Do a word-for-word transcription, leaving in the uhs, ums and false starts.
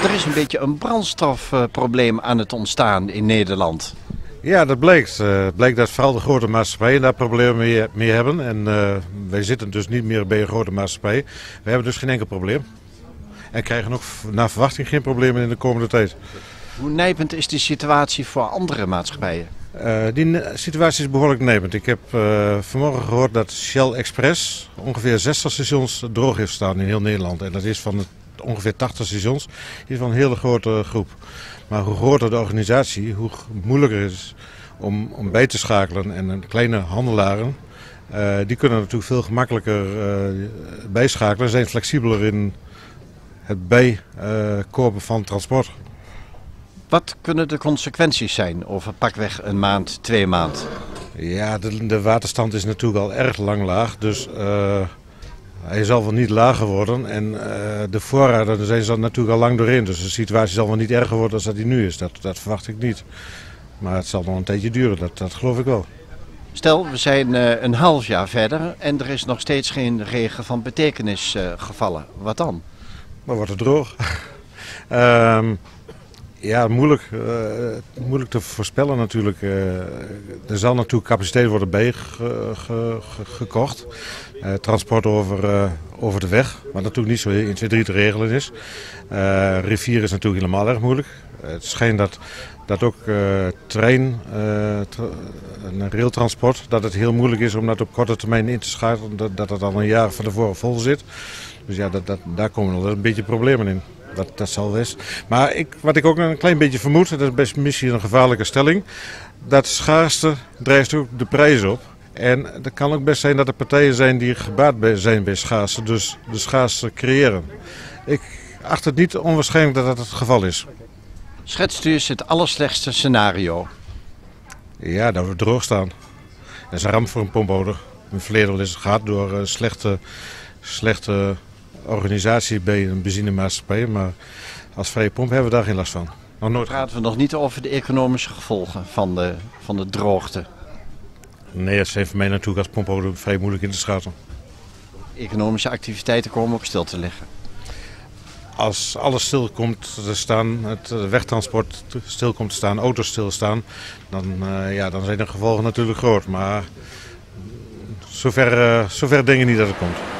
Er is een beetje een brandstofprobleem aan het ontstaan in Nederland. Ja, dat blijkt. Uh, blijkt dat vooral de grote maatschappijen daar problemen mee, mee hebben. En uh, wij zitten dus niet meer bij een grote maatschappij. We hebben dus geen enkel probleem. En krijgen ook naar verwachting geen problemen in de komende tijd. Hoe nijpend is die situatie voor andere maatschappijen? Uh, die situatie is behoorlijk nijpend. Ik heb uh, vanmorgen gehoord dat Shell Express ongeveer zestig stations droog heeft staan in heel Nederland. En dat is van het, ongeveer tachtig stations. Dat is van een hele grote groep. Maar hoe groter de organisatie, hoe moeilijker het is om, om bij te schakelen. En een kleine handelaren, uh, die kunnen natuurlijk veel gemakkelijker uh, bijschakelen. Zijn flexibeler in het bijkopen uh, van transport. Wat kunnen de consequenties zijn over pakweg een maand, twee maanden? Ja, de, de waterstand is natuurlijk al erg lang laag. Dus uh, hij zal wel niet lager worden. En uh, de voorraden zijn er natuurlijk al lang doorheen. Dus de situatie zal wel niet erger worden dan dat die nu is. Dat, dat verwacht ik niet. Maar het zal nog een tijdje duren, dat, dat geloof ik wel. Stel, we zijn uh, een half jaar verder en er is nog steeds geen regen van betekenis uh, gevallen. Wat dan? Dan wordt het droog. um, ja, moeilijk, uh, moeilijk te voorspellen natuurlijk. Uh, er zal natuurlijk capaciteit worden bijgekocht. Uh, transport over, uh, over de weg, wat natuurlijk niet zo één, twee, drie te regelen is. Uh, rivier is natuurlijk helemaal erg moeilijk. Uh, het schijnt dat, dat ook uh, trein uh, tra en railtransport, dat het heel moeilijk is om dat op korte termijn in te schakelen. Dat, dat het al een jaar van tevoren vol zit. Dus ja, dat, dat, daar komen nog een beetje problemen in. Dat, dat zal best. Maar ik, wat ik ook een klein beetje vermoed, dat is best misschien een gevaarlijke stelling, dat schaarste drijft ook de prijs op. En het kan ook best zijn dat er partijen zijn die gebaat zijn bij schaarste, dus de schaarste creëren. Ik acht het niet onwaarschijnlijk dat dat het geval is. Schetst u eens het allerslechtste scenario? Ja, dat we droog staan. Dat is een ramp voor een pomphouder. In het verleden is het gehad door uh, slechte, slechte organisatie bij een benzinemaatschappij. Maar als vrije pomp hebben we daar geen last van. Nog nooit. Praten we nog niet over de economische gevolgen van de, van de droogte? Nee, dat is voor mij natuurlijk als pomphouder vrij moeilijk in te schatten. Economische activiteiten komen ook stil te liggen. Als alles stil komt te staan, het wegtransport stil komt te staan, auto's stilstaan, dan, uh, ja, dan zijn de gevolgen natuurlijk groot. Maar zover, uh, zover denk ik niet dat het komt.